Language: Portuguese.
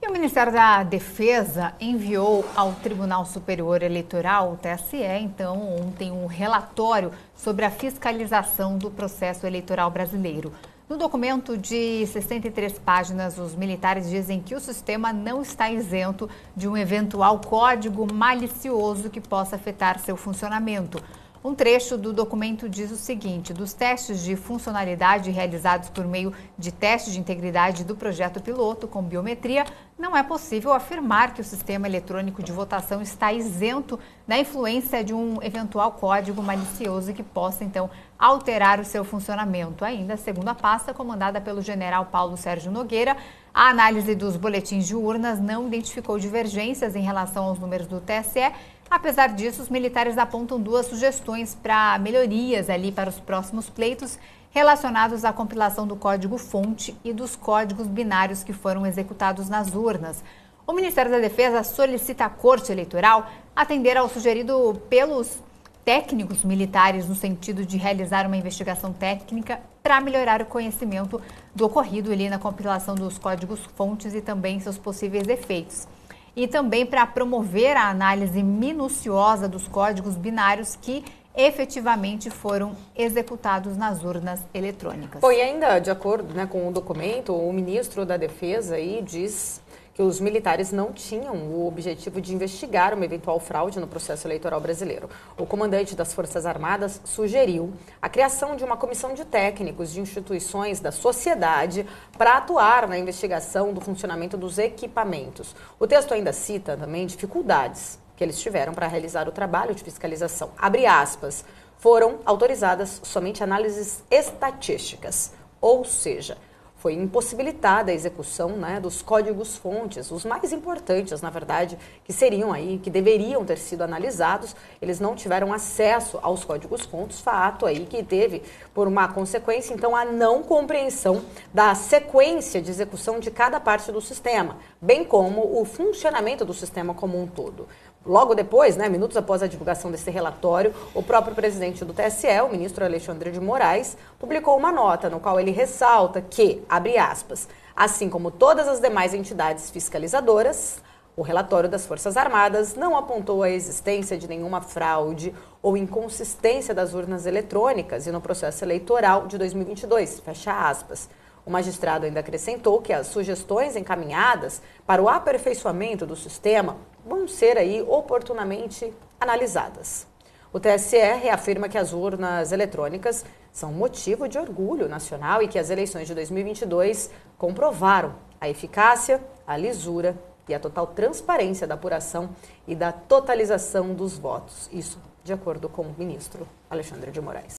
E o Ministério da Defesa enviou ao Tribunal Superior Eleitoral, o TSE, então, ontem um relatório sobre a fiscalização do processo eleitoral brasileiro. No documento de 63 páginas, os militares dizem que o sistema não está isento de um eventual código malicioso que possa afetar seu funcionamento. Um trecho do documento diz o seguinte: dos testes de funcionalidade realizados por meio de testes de integridade do projeto piloto com biometria, não é possível afirmar que o sistema eletrônico de votação está isento da influência de um eventual código malicioso que possa, então, alterar o seu funcionamento. Ainda, segundo a pasta comandada pelo general Paulo Sérgio Nogueira, a análise dos boletins de urnas não identificou divergências em relação aos números do TSE. Apesar disso, os militares apontam duas sugestões para melhorias ali para os próximos pleitos relacionados à compilação do código-fonte e dos códigos binários que foram executados nas urnas. O Ministério da Defesa solicita à Corte Eleitoral atender ao sugerido pelos técnicos militares no sentido de realizar uma investigação técnica para melhorar o conhecimento do ocorrido ali na compilação dos códigos-fontes e também seus possíveis efeitos. E também para promover a análise minuciosa dos códigos binários que efetivamente foram executados nas urnas eletrônicas. Bom, e ainda de acordo, com o documento, o ministro da Defesa aí diz que os militares não tinham o objetivo de investigar uma eventual fraude no processo eleitoral brasileiro. O comandante das Forças Armadas sugeriu a criação de uma comissão de técnicos de instituições da sociedade para atuar na investigação do funcionamento dos equipamentos. O texto ainda cita também dificuldades que eles tiveram para realizar o trabalho de fiscalização. Abre aspas, foram autorizadas somente análises estatísticas, ou seja, foi impossibilitada a execução dos códigos-fontes, os mais importantes, na verdade, que seriam aí, que deveriam ter sido analisados. Eles não tiveram acesso aos códigos-fontes, fato aí que teve, por uma consequência, então, a não compreensão da sequência de execução de cada parte do sistema, bem como o funcionamento do sistema como um todo. Logo depois, minutos após a divulgação desse relatório, o próprio presidente do TSE, o ministro Alexandre de Moraes, publicou uma nota no qual ele ressalta que, abre aspas, assim como todas as demais entidades fiscalizadoras, o relatório das Forças Armadas não apontou a existência de nenhuma fraude ou inconsistência das urnas eletrônicas e no processo eleitoral de 2022, fecha aspas. O magistrado ainda acrescentou que as sugestões encaminhadas para o aperfeiçoamento do sistema vão ser aí oportunamente analisadas. O TSE reafirma que as urnas eletrônicas são motivo de orgulho nacional e que as eleições de 2022 comprovaram a eficácia, a lisura e a total transparência da apuração e da totalização dos votos. Isso de acordo com o ministro Alexandre de Moraes.